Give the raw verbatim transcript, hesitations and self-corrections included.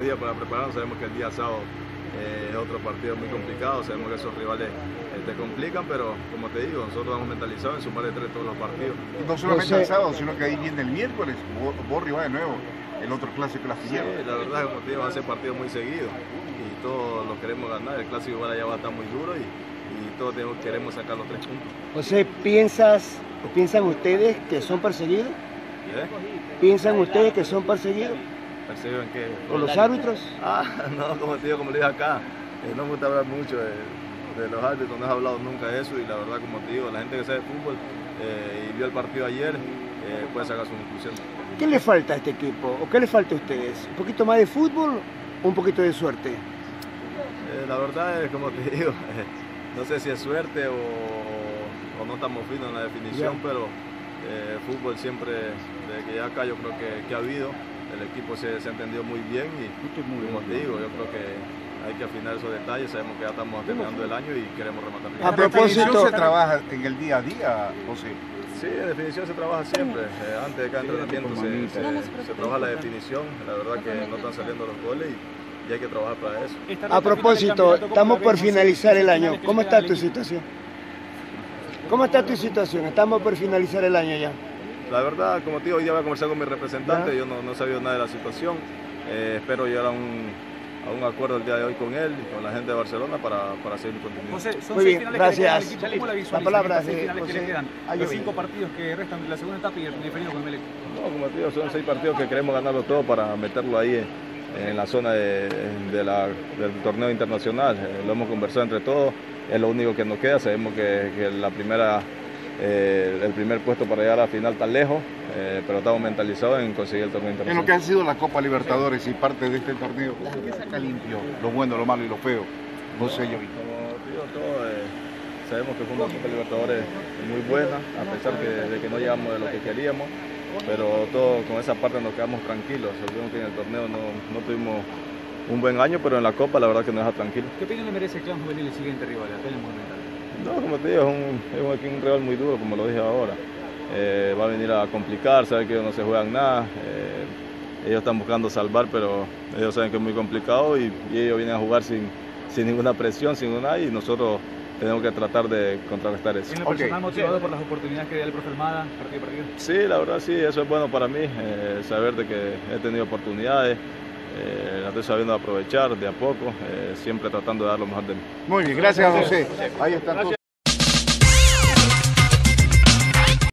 días para prepararnos, sabemos que el día sábado eh, es otro partido muy complicado, sabemos que esos rivales eh, te complican, pero como te digo, nosotros vamos mentalizados en sumar de tres todos los partidos. Y no solamente el sábado, sino que ahí viene el miércoles, Borri va de nuevo, el otro clásico la Sí, la verdad, como te digo, va a ser partido muy seguido y todos lo queremos ganar, el clásico igual allá va a estar muy duro y, y todos tenemos, queremos sacar los tres puntos. José, ¿piensas, ¿piensan ustedes que son perseguidos? ¿Eh? ¿Piensan ustedes que son perseguidos? ¿Perseguidos en qué? ¿Por los árbitros? Ah, no, como te digo, como le dije acá, eh, no me gusta hablar mucho de, de los árbitros, no he hablado nunca de eso y la verdad, como te digo, la gente que sabe de fútbol eh, y vio el partido ayer eh, puede sacar su conclusión. ¿Qué le falta a este equipo o qué le falta a ustedes? ¿Un poquito más de fútbol o un poquito de suerte? Eh, la verdad es, como te digo, eh, no sé si es suerte o, o no estamos finos en la definición, yeah. pero eh, fútbol siempre, desde que ya acá yo creo que, que ha habido, el equipo se, se ha entendido muy bien y como te digo, yo creo que hay que afinar esos detalles, sabemos que ya estamos terminando el año y queremos rematar bien. A propósito, ¿se trabaja en el día a día, José? Sí, en definición se trabaja siempre, eh, antes de cada entrenamiento se, se, se trabaja la definición, la verdad que no están saliendo los goles y, y hay que trabajar para eso. A propósito, estamos por finalizar el año, ¿cómo está tu situación? ¿Cómo está tu situación? Estamos por finalizar el año ya. La verdad, como te digo, hoy día voy a conversar con mi representante, yo no, no sabía nada de la situación, eh, espero llegar a un, a un acuerdo el día de hoy con él y con la gente de Barcelona para, para seguir el contenido. José, son Muy seis bien, finales gracias. Que le quedan al equipo. ¿Cómo la visualizan? La palabra seis de finales José que le quedan, los cinco partidos que restan de la segunda etapa y el definido con Emelec. No, como te digo, son seis partidos que queremos ganarlo todo para meterlo ahí en, en la zona de, de la, del torneo internacional. Eh, lo hemos conversado entre todos, es lo único que nos queda, sabemos que, que la primera... Eh, el primer puesto para llegar a la final tan lejos, eh, pero estamos mentalizados en conseguir el torneo internacional. En lo que ha sido la Copa Libertadores y parte de este torneo, ¿qué saca limpio? Lo bueno, lo malo y lo feo. José Llovín. Como digo todo, eh, sabemos que fue una Copa Libertadores muy buena, a pesar que, de que no llegamos de lo que queríamos, pero todo con esa parte nos quedamos tranquilos. Sabemos que en el torneo no, no tuvimos un buen año, pero en la Copa la verdad que nos deja tranquilos. ¿Qué opinión le merece el Clan Juvenil el siguiente rival, acá en el Monumental? No, como te digo, es un, es un, un rival muy duro, como lo dije ahora. Eh, va a venir a complicar, sabe que ellos no se juegan nada. Eh, ellos están buscando salvar, pero ellos saben que es muy complicado y, y ellos vienen a jugar sin, sin ninguna presión, sin nada, y nosotros tenemos que tratar de contrarrestar eso. ¿En lo personal okay. motivado por las oportunidades que da el profe Almada, partido a partido? Sí, la verdad sí, eso es bueno para mí, eh, saber de que he tenido oportunidades. Eh, la estoy sabiendo aprovechar de a poco, eh, siempre tratando de dar lo mejor de mí. Muy bien, gracias José. Ahí está todo.